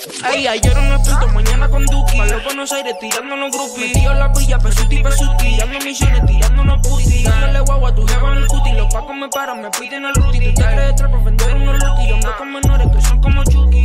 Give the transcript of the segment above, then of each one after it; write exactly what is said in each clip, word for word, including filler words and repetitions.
Ey, ayer en el punto, mañana con Duki. Pa' los Buenos Aires tirándonos groupies. Metido la pilla, pesuti, pesuti. Tirando misiones, tirándonos puti. Dándole guagua a tu jefa en el cuti. Los pacos me paran, me piden el ruti. Tú te crees trap por vender unos luti. Yo ando con menores que son como Chucky.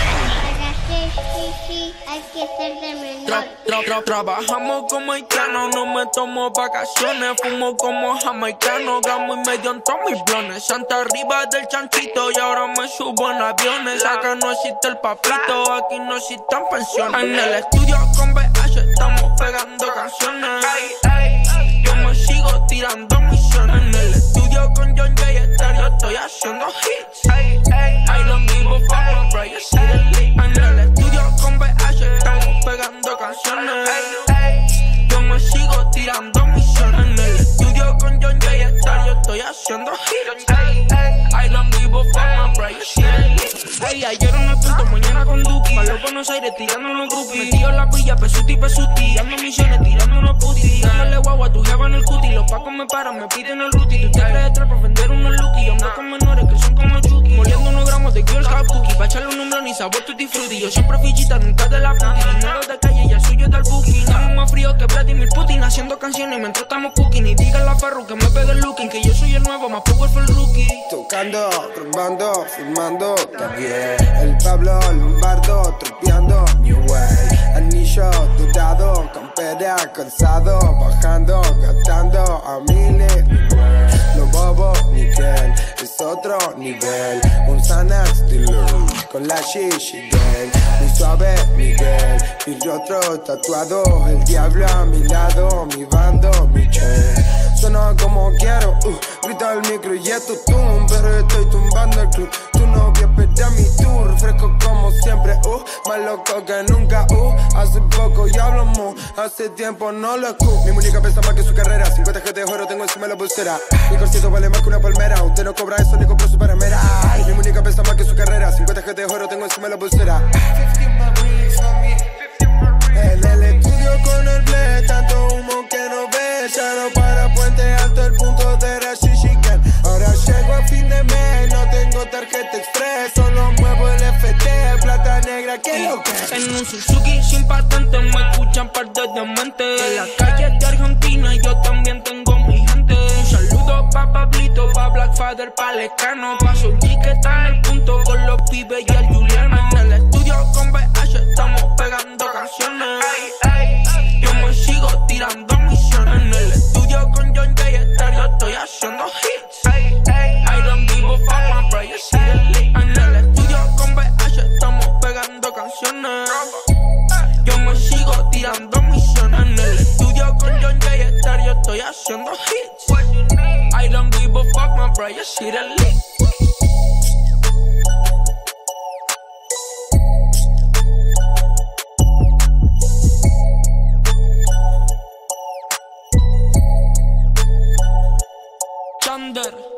Hay que ser de menor. Tra, tra, tra, trabajamos como haitianos, no me tomo vacaciones. Fumo como jamaicano, gramo y medio en todos mis blones. Santa arriba del chanchito y ahora me subo en aviones. Acá no existe el papito, aquí no existen pensiones. En el estudio con B H estamos pegando canciones. Yo me sigo tirando misiones. En el estudio con John Jay Estéreo estoy haciendo hits. I don't give a fuck, my bro, you see the leak. En el estudio con B H estamos pegando canciones. Yo me sigo tirando misiones. En el estudio con John Jay Estéreo estoy haciendo hits. I don't give a fuck, my bro, you see the leak. Ey, ayer en el punto, mañana con Duki. Pa' los Buenos Aires tirando unos groupies. Metido la pilla, pesuti, pesuti. Tirando misiones, tirando unos puti. Dándole guagua a tu jefa en el cuti. Los pacos me paran, me piden el ruti. Tú te crees trap por vender unos lucky. Yo ando con menores que son como Chucky. Moliendo unos gramos de Girls Cup Cookie. Pa' echarle un nombre ni sabor tutti frutti. Yo siempre fichita, nunca de la puti. Dinero de calle y el suyo del booking. Estamos más frío que Vladimir Putin. Haciendo canciones mientras estamos cooking. Y díganle a Ferro que me pegue el looking. Que yo soy el nuevo, más powerful rookie. Tocando, robando, filmando también. El Pablo Lombardo, tropeando New Way. Anillo dorado, campera, calzado. Bajando, gastando a miles. Lo bobo, Miguel, es otro nivel. Un Xanax dealer, con la shishi gang. Muy suave, Miguel, mi rostro tatuado. El diablo a mi lado, mi bando, mi chain. Suena como quiero, uh, grita el micro y esto es tum. Pero estoy tumbando el club, tu novia espera mi tour. Fresco como siempre, uh, más loco que nunca, uh. Hace poco ya hablamos, hace tiempo no lo escucho. Mi música pesa más que su carrera, cincuenta G de oro tengo encima de la pulsera. Mi concierto vale más que una palmera, usted no cobra eso ni compró su paramera. Mi música pesa más que su carrera, cincuenta G de oro tengo encima de la pulsera. En el estudio con el bled, tanto humo que no ve. Ya no para Puente Alto, el punto de Rashishikan. Ahora llego a fin de mes, no tengo tarjeta express. Solo muevo el F T, plata negra, que lo que es. En un Suzuki sin patente me escuchan par de dementes. En las calles de Argentina yo también tengo mi gente. Un saludo pa' Pablito, pa' Blackfather, pa' Lecano. Pa' Solgi que está en el punto con los pibes y el Juliano. En el estudio con B H estamos pegando canciones. Yo me sigo tirando misiones. En el estudio con John Jay Estéreo estoy haciendo hits. I don't give a fuck, my bro, you see the leak. En el estudio con B H estamos pegando canciones. Yo me sigo tirando misiones. En el estudio con John Jay Estéreo estoy haciendo hits. I don't give a fuck, my bro, you see the leak. Thunder.